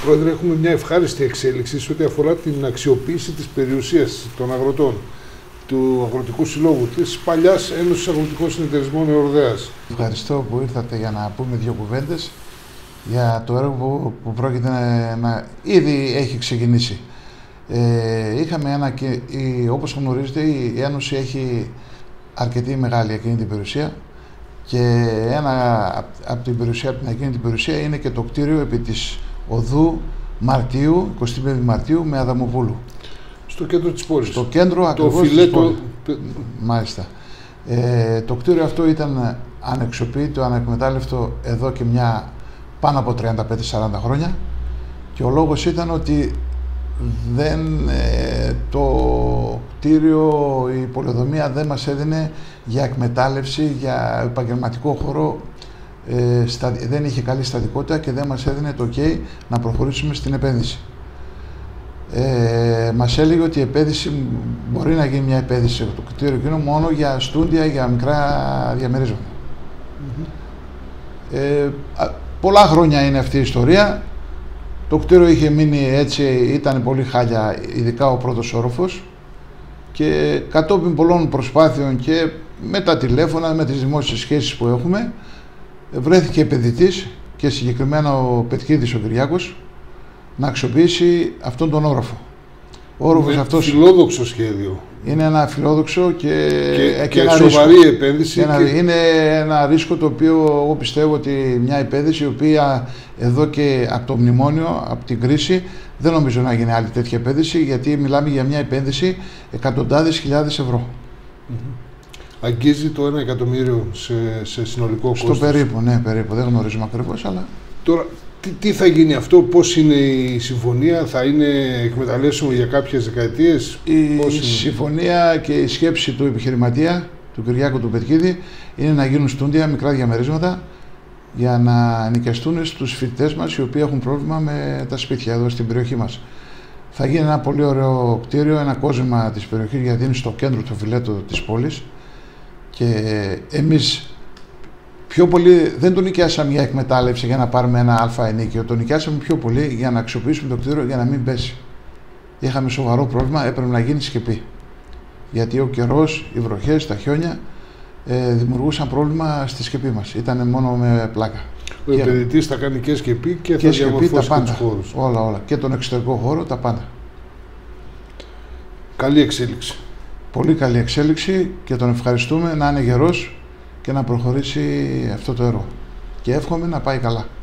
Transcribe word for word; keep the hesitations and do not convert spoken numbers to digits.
Πρόεδρε, έχουμε μια ευχάριστη εξέλιξη σε ό,τι αφορά την αξιοποίηση της περιουσίας των αγροτών, του Αγροτικού Συλλόγου, της παλιάς Ένωσης Αγροτικών Συνεταιρισμών Εορδέας. Ευχαριστώ που ήρθατε για να πούμε δύο κουβέντες για το έργο που, που πρόκειται να, να ήδη έχει ξεκινήσει. Ε, είχαμε ένα, η, όπως γνωρίζετε, η Ένωση έχει αρκετή μεγάλη εκείνη την περιουσία και ένα από την περιουσία, από την εκείνη την περιουσία είναι και το κτίριο επί της οδού Μαρτίου, εικοστή πέμπτη Μαρτίου με Αδαμοπούλου. Στο κέντρο της πόλης. Στο κέντρο το ακριβώς φιλέτο... της πόλης. Μάλιστα. Ε, το κτίριο αυτό ήταν ανεξοπίητο, ανεκμετάλλευτο εδώ και μια πάνω από τριάντα πέντε σαράντα χρόνια και ο λόγος ήταν ότι δεν, ε, το κτίριο, η πολεοδομία δεν μας έδινε για εκμετάλλευση, για επαγγελματικό χώρο, ε, στα, δεν είχε καλή στατικότητα και δεν μας έδινε το ok να προχωρήσουμε στην επένδυση. Ε, μας έλεγε ότι η επένδυση μπορεί να γίνει μια επένδυση σε το κτίριο εκείνο μόνο για στούντια, για μικρά διαμερίσματα. Mm-hmm. ε, πολλά χρόνια είναι αυτή η ιστορία. Το κτίριο είχε μείνει έτσι, ήταν πολύ χάλια, ειδικά ο πρώτος όροφος, και κατόπιν πολλών προσπάθειων και με τα τηλέφωνα, με τις δημόσιες σχέσεις που έχουμε, βρέθηκε επενδυτής και συγκεκριμένα ο Πετκίδης ο Κυριάκος να αξιοποιήσει αυτόν τον όροφο. Ο όροφος αυτός φιλόδοξο σχέδιο. Είναι ένα φιλόδοξο και, και, και, και ένα σοβαρή ρίσκο. επένδυση. Και ένα, και... Είναι ένα ρίσκο το οποίο εγώ πιστεύω ότι μια επένδυση η οποία εδώ και από το μνημόνιο, από την κρίση, δεν νομίζω να γίνει άλλη τέτοια επένδυση, γιατί μιλάμε για μια επένδυση εκατοντάδες χιλιάδες ευρώ. Mm-hmm. Αγγίζει το ένα εκατομμύριο σε, σε συνολικό Στο κόστος. περίπου, ναι, περίπου. Δεν γνωρίζουμε ακριβώς, αλλά... Τώρα, τι, τι θα γίνει αυτό, πώς είναι η συμφωνία, θα είναι εκμεταλλεύσιμο για κάποιες δεκαετίες? Η πώς συμφωνία και η σκέψη του επιχειρηματία, του Κυριάκου του Πετκίδη, είναι να γίνουν στούντια, μικρά διαμερίσματα, για να νοικιαστούν στους φοιτητές μας οι οποίοι έχουν πρόβλημα με τα σπίτια εδώ στην περιοχή μας. Θα γίνει ένα πολύ ωραίο κτίριο, ένα κόσμημα της περιοχής, γιατί είναι στο κέντρο του φιλέτου της πόλης και εμείς πιο πολύ δεν το νοικιάσαμε για εκμετάλλευση για να πάρουμε ένα αλφα ενίκιο, το νοικιάσαμε πιο πολύ για να αξιοποιήσουμε το κτίριο για να μην πέσει. Είχαμε σοβαρό πρόβλημα, έπρεπε να γίνει σκεπή. Γιατί ο καιρός, οι βροχές, τα χιόνια ε, δημιουργούσαν πρόβλημα στη σκεπή μας. Ήταν μόνο με πλάκα. Ο επενδυτής θα κάνει και σκεπή και, και θα διαμορφώσει και τους χώρους. Όλα, όλα. Και τον εξωτερικό χώρο, τα πάντα. Καλή εξέλιξη. Πολύ καλή εξέλιξη και τον ευχαριστούμε να είναι γερός και να προχωρήσει αυτό το έργο. Και εύχομαι να πάει καλά.